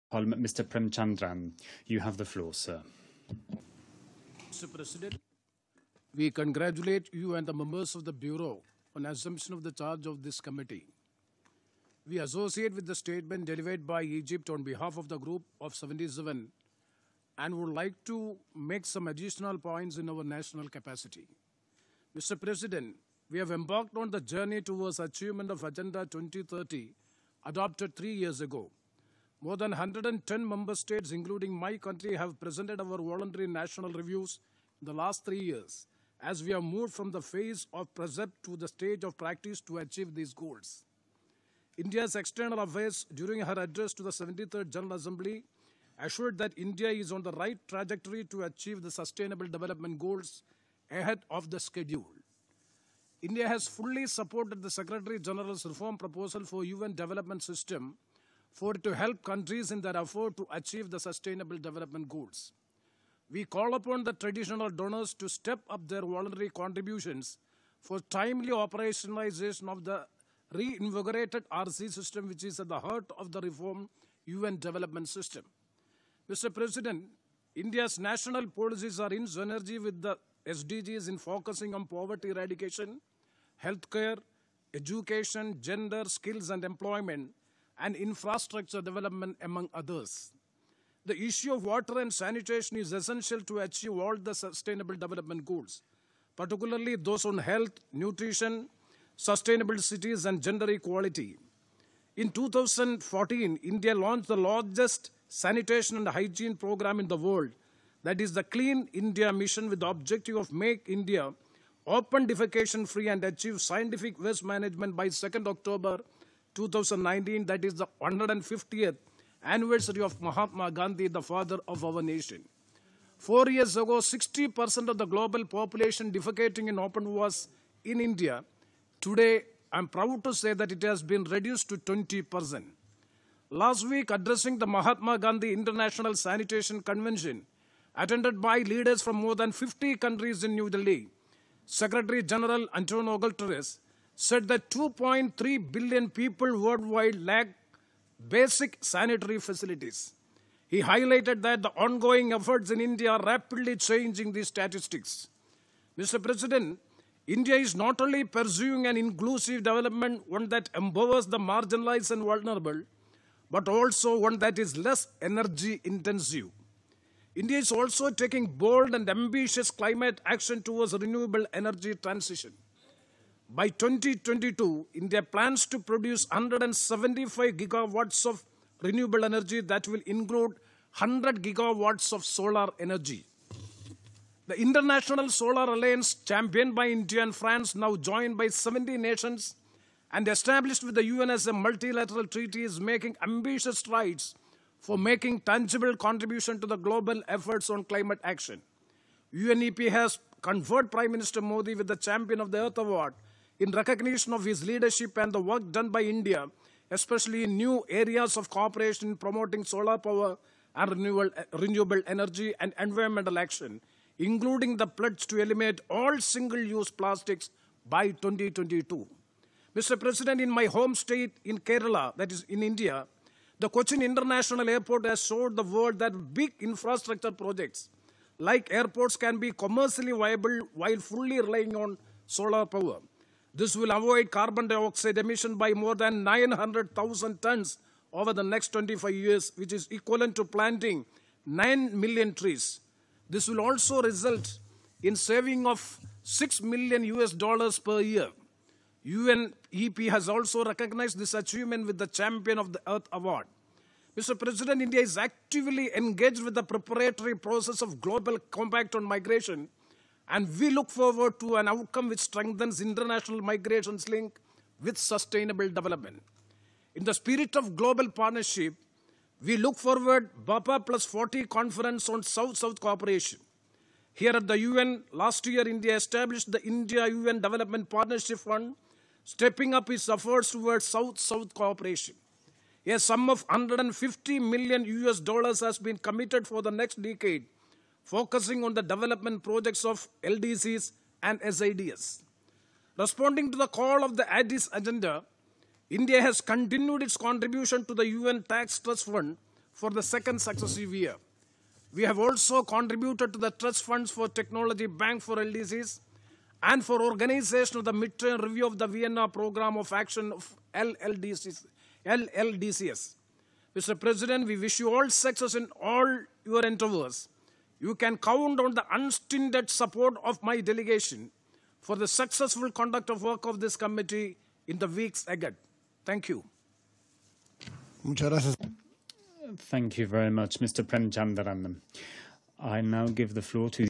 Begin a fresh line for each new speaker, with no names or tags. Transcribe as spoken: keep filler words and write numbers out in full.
Mister Premchandran, you have the floor, sir.
Mister President, we congratulate you and the members of the Bureau on assumption of the charge of this committee. We associate with the statement delivered by Egypt on behalf of the Group of seventy-seven and would like to make some additional points in our national capacity. Mister President, we have embarked on the journey towards achievement of Agenda twenty thirty, adopted three years ago. More than one hundred ten member states, including my country, have presented our voluntary national reviews in the last three years, as we have moved from the phase of precept to the stage of practice to achieve these goals. India's External Affairs, during her address to the seventy-third General Assembly, assured that India is on the right trajectory to achieve the Sustainable Development Goals ahead of the schedule. India has fully supported the Secretary General's reform proposal for U N Development System for it to help countries in their effort to achieve the Sustainable Development Goals. We call upon the traditional donors to step up their voluntary contributions for timely operationalization of the reinvigorated R C system, which is at the heart of the reform U N development system. Mister President, India's national policies are in synergy with the S D Gs in focusing on poverty eradication, healthcare, education, gender, skills and employment, and infrastructure development, among others. The issue of water and sanitation is essential to achieve all the Sustainable Development Goals, particularly those on health, nutrition, sustainable cities, and gender equality. In two thousand fourteen, India launched the largest sanitation and hygiene program in the world, that is the Clean India Mission, with the objective of Make India open defecation free and achieve scientific waste management by second October two thousand nineteen, that is the one hundred fiftieth anniversary of Mahatma Gandhi, the father of our nation. Four years ago, sixty percent of the global population defecating in open was in India. Today, I'm proud to say that it has been reduced to twenty percent. Last week, addressing the Mahatma Gandhi International Sanitation Convention, attended by leaders from more than fifty countries in New Delhi, Secretary General Antonio Guterres said that two point three billion people worldwide lack basic sanitary facilities. He highlighted that the ongoing efforts in India are rapidly changing these statistics. Mister President, India is not only pursuing an inclusive development, one that empowers the marginalized and vulnerable, but also one that is less energy intensive. India is also taking bold and ambitious climate action towards renewable energy transition. By twenty twenty-two, India plans to produce one hundred seventy-five gigawatts of renewable energy that will include one hundred gigawatts of solar energy. The International Solar Alliance, championed by India and France, now joined by seventy nations and established with the U N as a multilateral treaty, is making ambitious strides for making tangible contribution to the global efforts on climate action. U N E P has conferred Prime Minister Modi with the Champion of the Earth Award in recognition of his leadership and the work done by India, especially in new areas of cooperation in promoting solar power and renewable, renewable energy and environmental action, including the pledge to eliminate all single-use plastics by twenty twenty-two. Mister President, in my home state in Kerala, that is in India, the Cochin International Airport has showed the world that big infrastructure projects like airports can be commercially viable while fully relying on solar power. This will avoid carbon dioxide emission by more than nine hundred thousand tons over the next twenty-five years, which is equivalent to planting nine million trees. This will also result in saving of six million U S dollars per year. U N E P has also recognized this achievement with the Champion of the Earth Award. Mister President, India is actively engaged with the preparatory process of Global Compact on Migration, and we look forward to an outcome which strengthens international migration's link with sustainable development. In the spirit of global partnership, we look forward to B A P A plus forty conference on South-South cooperation. Here at the U N, last year India established the India-U N Development Partnership Fund, stepping up its efforts towards South-South cooperation. A sum of one hundred fifty million U S dollars has been committed for the next decade, focusing on the development projects of L D Cs and S I Ds. Responding to the call of the Addis Agenda, India has continued its contribution to the U N Tax Trust Fund for the second successive year. We have also contributed to the Trust Funds for Technology Bank for L D Cs and for organization of the midterm review of the Vienna Program of Action of L L D Cs, L L D C S. Mister President, we wish you all success in all your endeavors. You can count on the unstinted support of my delegation for the successful conduct of work of this committee in the weeks ahead. Thank you.
Muchas gracias.
Thank you very much, Mister Premchandran. I now give the floor to